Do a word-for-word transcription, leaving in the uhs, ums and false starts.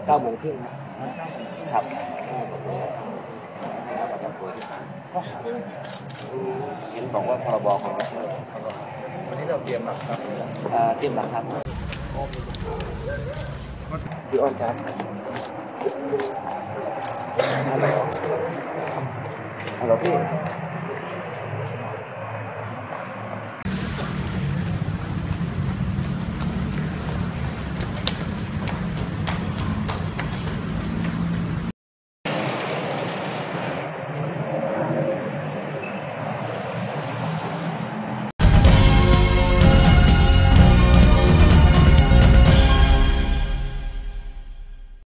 เก้าโมงครึ่งครับเห็นบอกว่าพรบของวันนี้เราเตรียมหลักทรัพย์เตรียมหลักทรัพย์พี่อ้อนครับฮัลโหลฮัลโหลพี่